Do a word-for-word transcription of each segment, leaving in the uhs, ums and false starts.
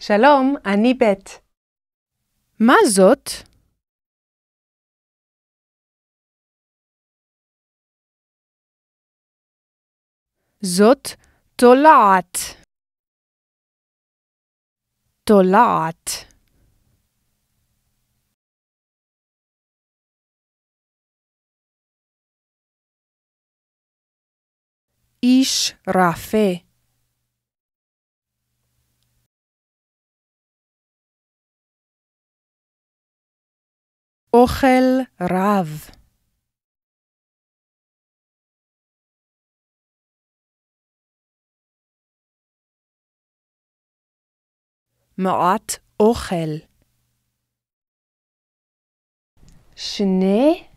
שלום, אני בית. מה זאת? זאת תולעת. תולעת. איש רפה. אוכל רב. מעט אוכל. שני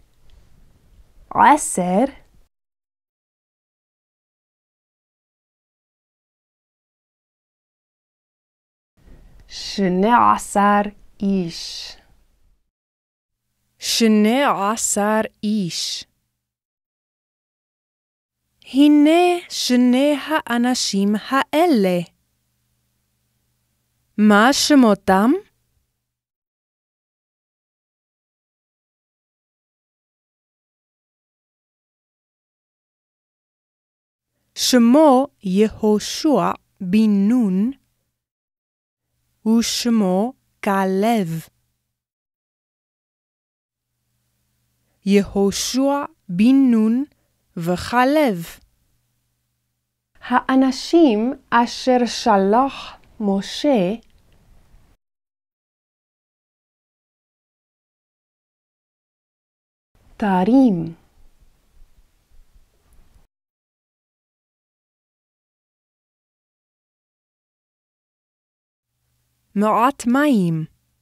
עשר שני עשר איש. שני עשר איש. הנה שני האנשים האלה. מה שמותם? שמו יהושע בן נון ושמו כלב. יהושע בן נון וכלב. האנשים אשר שלח משה תרים. מעט מים.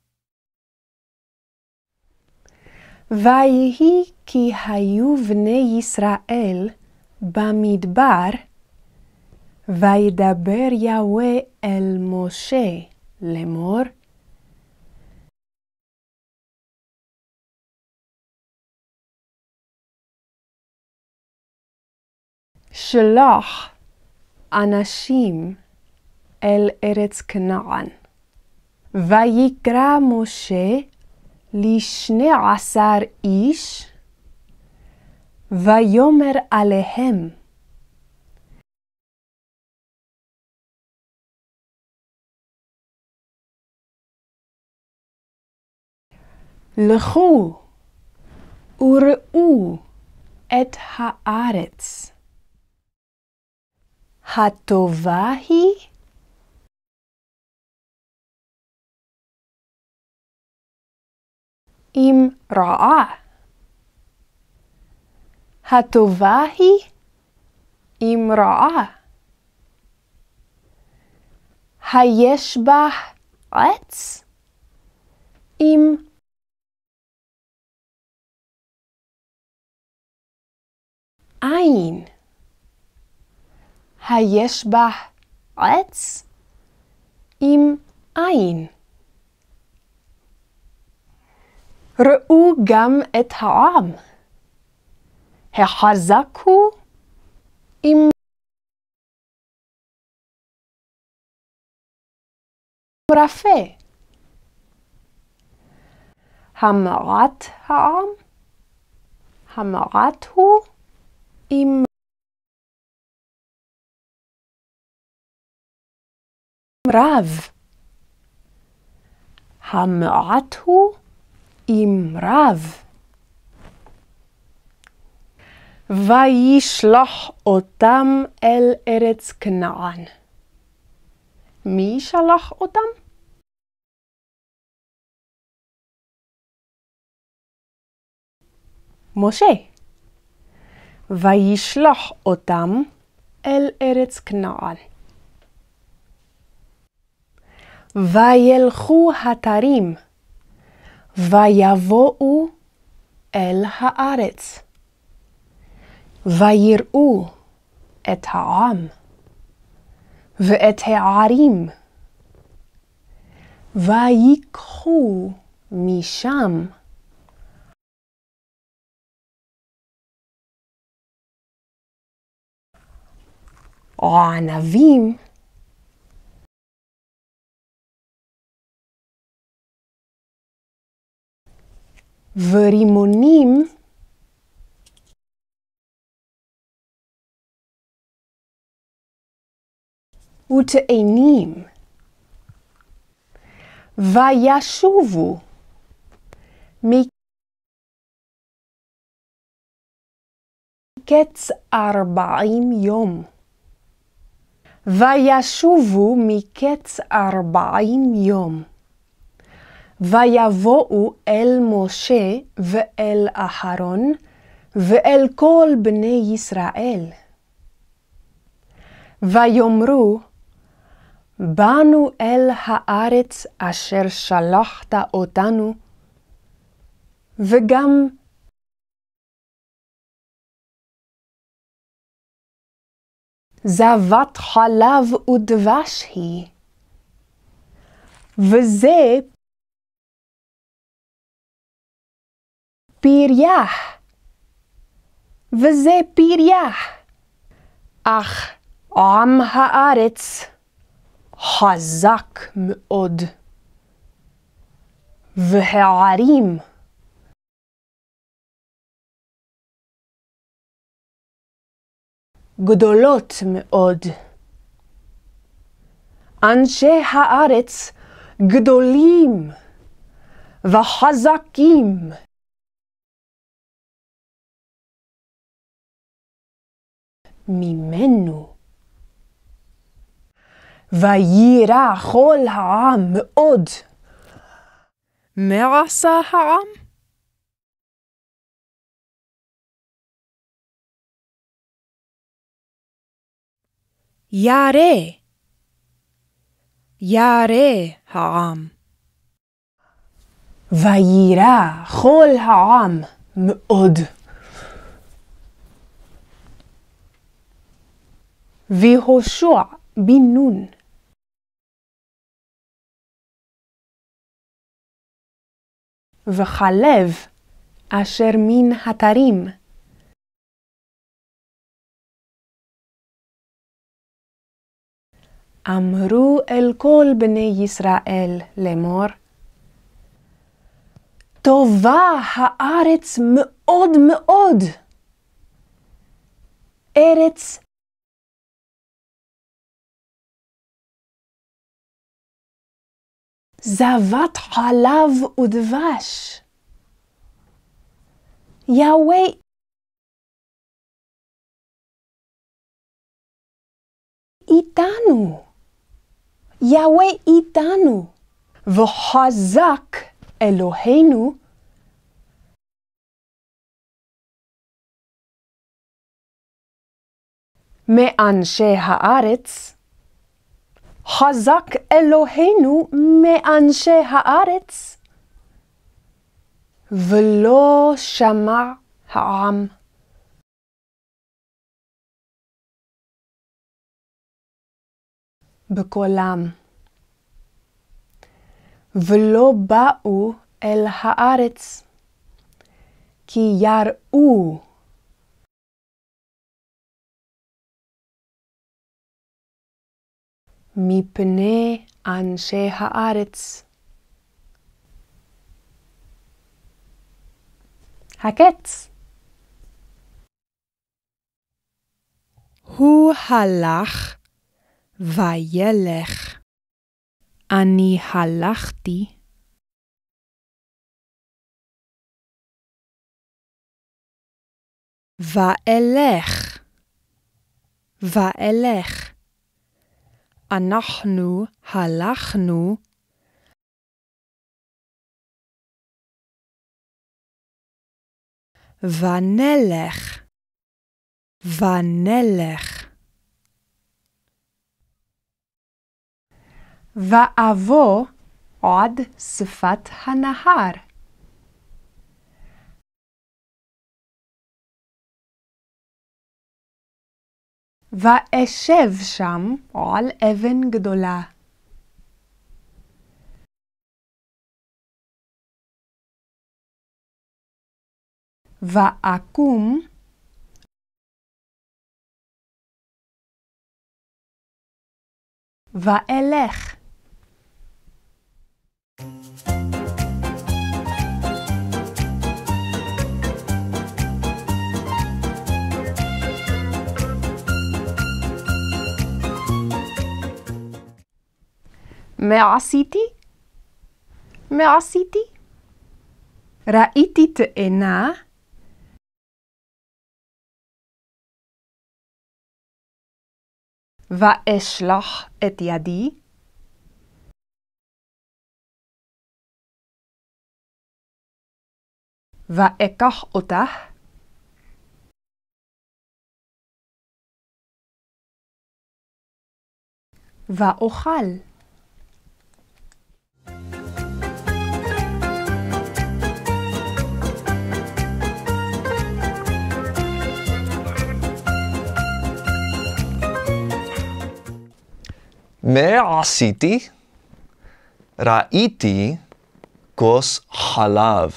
ויהי כי היו בני ישראל במדבר, וידבר יהוה אל משה לאמור, שלח אנשים אל ארץ כנען. ויקרא משה לשני עשר איש, ויאמר עליהם, לכו וראו את הארץ. הטובה היא אם רעה. הטובה היא אם רעה. היש בה עץ? אם אין. היש בה עץ? אם אין. ראו גם את העם. החזק הוא אם רפה. המעט העם, המעט הוא אם רב. המעט הוא אם רב. וישלח אותם אל ארץ כנען. מי שלח אותם? משה. וישלח אותם אל ארץ כנען. וילכו התרים, ויבואו אל הארץ, ויראו את העם, ואת הערים, ויקחו משם ענבים ורימונים ותאנים. וישובו מקץ ארבעים יום. וישובו מקץ ארבעים יום. ויבואו אל משה ואל אהרון ואל כל בני ישראל. ויאמרו, באנו אל הארץ אשר שלחת אותנו, וגם זבת חלב ודבש היא, וזה פריה, וזה פריה. אך עם הארץ חזק מאוד, והערים גדולות מאוד. אנשי הארץ גדולים וחזקים. ממנו. ויירא כל העם מאוד. מה עשה העם? ירא. ירא העם. ויירא כל העם מאוד. והושע בן נון וכלב אשר מן התרים אמרו אל כל בני ישראל לאמור, טובה הארץ מאוד מאוד, ארץ זבת חלב ודבש. יהוה איתנו, יהוה איתנו, וחזק אלוהינו מאנשי הארץ. חזק אלוהינו מאנשי הארץ, ולא שמע העם. בקולם, ולא באו אל הארץ, כי יראו מפני אנשי הארץ. הקץ. הוא הלך וילך. אני הלכתי. ואלך. ואלך. אנחנו הלכנו. ונלך. ונלך. ואבוא עד שפת הנהר. ואשב שם על אבן גדולה. ואקום ואלך. מה עשיתי? מה עשיתי? ראיתי תאנה. ואשלח את ידי. ואקח אותה. ואוכל. מה עשיתי? ראיתי כוס חלב.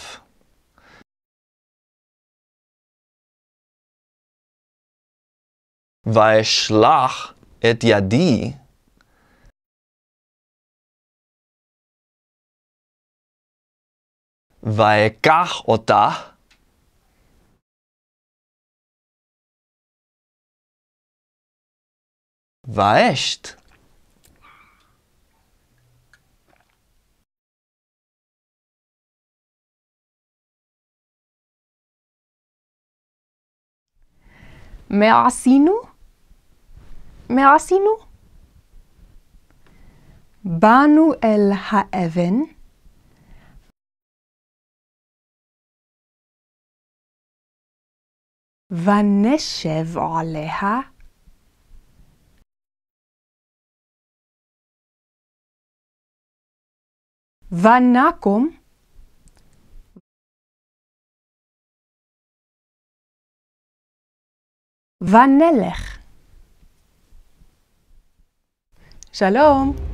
ואשלח את ידי ואקח אותה ואשת. מה עשינו? מה עשינו? באנו אל האבן. ונשב עליה. ונקום. ונלך. שלום.